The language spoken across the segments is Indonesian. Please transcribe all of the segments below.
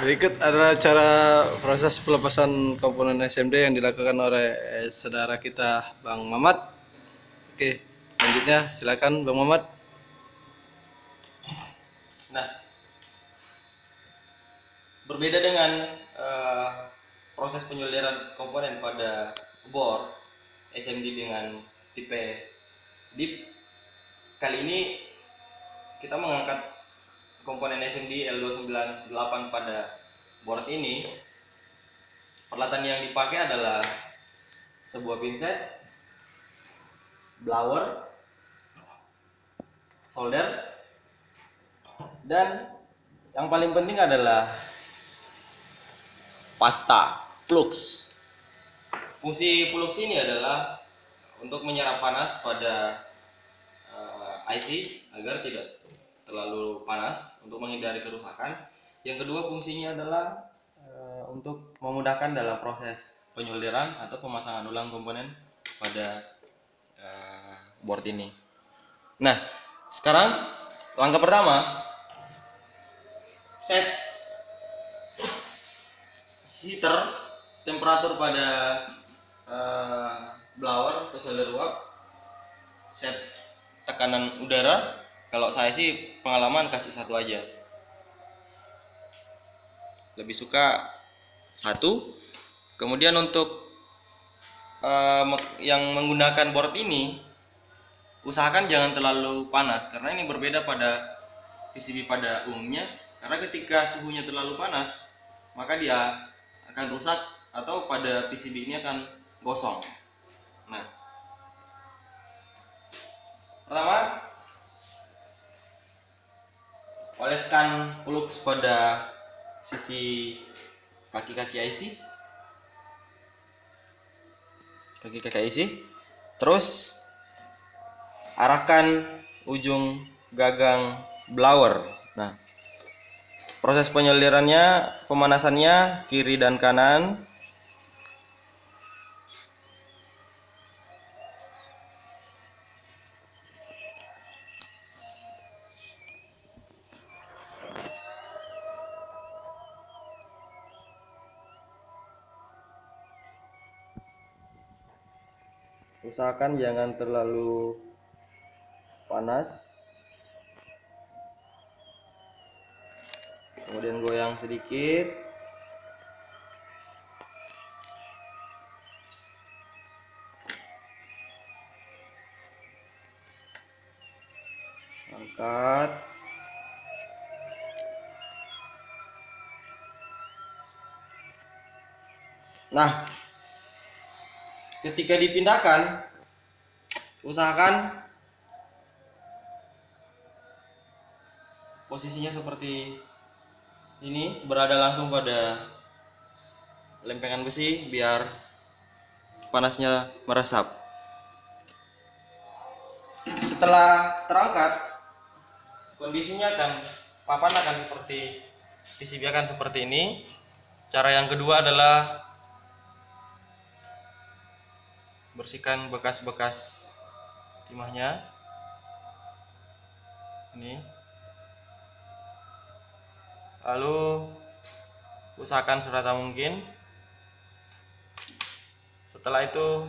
Berikut adalah cara proses pelepasan komponen SMD yang dilakukan oleh saudara kita Bang Mamat. Oke, selanjutnya silakan Bang Mamat. Nah, berbeda dengan proses penyoliran komponen pada bor SMD dengan tipe DIP, kali ini kita mengangkat komponen SMD L298 pada board ini. Peralatan yang dipakai adalah sebuah pinset, blower, solder, dan yang paling penting adalah pasta flux. Fungsi flux ini adalah untuk menyerap panas pada IC agar tidak terlalu panas untuk menghindari kerusakan. Yang kedua, fungsinya adalah untuk memudahkan dalam proses penyoliran atau pemasangan ulang komponen pada board ini. Nah, sekarang langkah pertama, set heater temperatur pada blower atau solder uap, set tekanan udara. Kalau saya sih pengalaman kasih satu aja, lebih suka satu. Kemudian untuk yang menggunakan board ini, usahakan jangan terlalu panas karena ini berbeda pada PCB pada umumnya. Karena ketika suhunya terlalu panas, maka dia akan rusak atau pada PCB ini akan gosong. Nah, pertama, oleskan flux pada sisi kaki-kaki IC. Terus arahkan ujung gagang blower. Nah, proses penyolirannya, pemanasannya kiri dan kanan. Usahakan jangan terlalu panas. Kemudian goyang sedikit. Angkat. Nah, ketika dipindahkan, usahakan posisinya seperti ini, berada langsung pada lempengan besi biar panasnya meresap. Setelah terangkat, kondisinya papan akan seperti PCB akan seperti ini. Cara yang kedua adalah bersihkan bekas-bekas timahnya ini, lalu usahakan serata mungkin. Setelah itu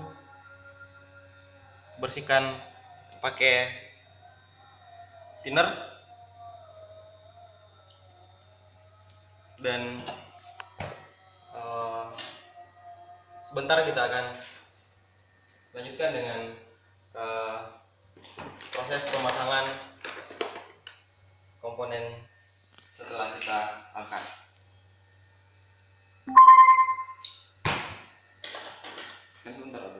bersihkan pakai thinner dan sebentar kita akan lanjutkan dengan proses pemasangan komponen setelah kita angkat. Sebentar aja.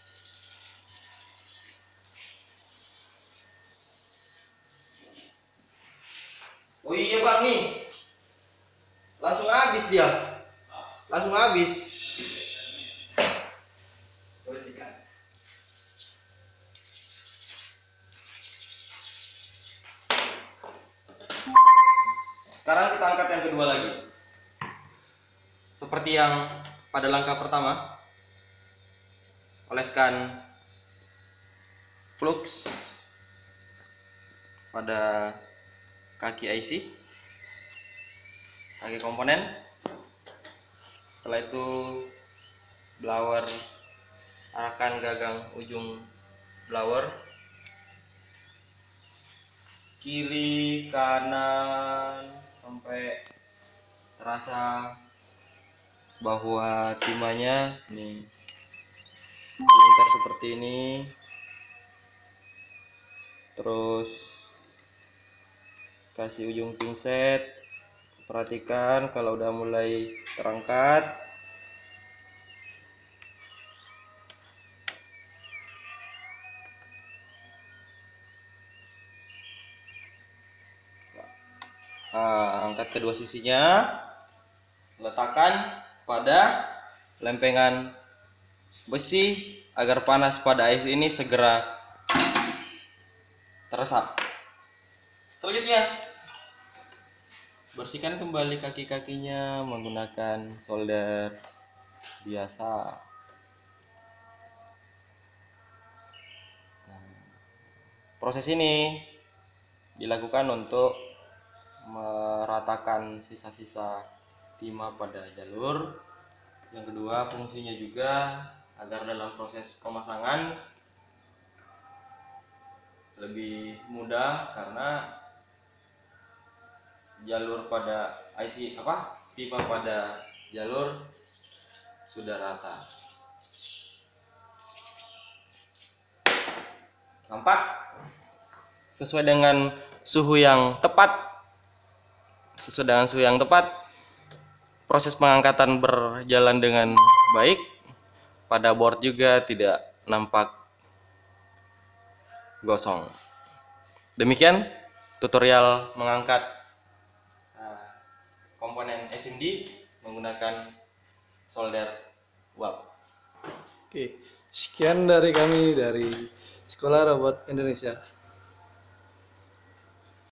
Oh iya Bang, nih langsung habis dia, langsung habis. Sekarang kita angkat yang kedua lagi. Seperti yang pada langkah pertama, oleskan flux pada kaki IC, kaki komponen. Setelah itu blower, arahkan gagang ujung blower kiri kanan sampai terasa bahwa timahnya nih melingkar seperti ini. Terus kasih ujung pinset, perhatikan kalau udah mulai terangkat, angkat kedua sisinya, letakkan pada lempengan besi agar panas pada ais ini segera teresap. Selanjutnya, bersihkan kembali kaki-kakinya menggunakan solder biasa. Proses ini dilakukan untuk meratakan sisa-sisa timah pada jalur. Yang kedua, fungsinya juga agar dalam proses pemasangan lebih mudah karena jalur pada IC pipa pada jalur sudah rata. Nampak? Sesuai dengan suhu yang tepat. Proses pengangkatan berjalan dengan baik. Pada board juga tidak nampak gosong. Demikian tutorial mengangkat komponen SMD menggunakan solder uap. Oke, sekian dari kami dari Sekolah Robot Indonesia.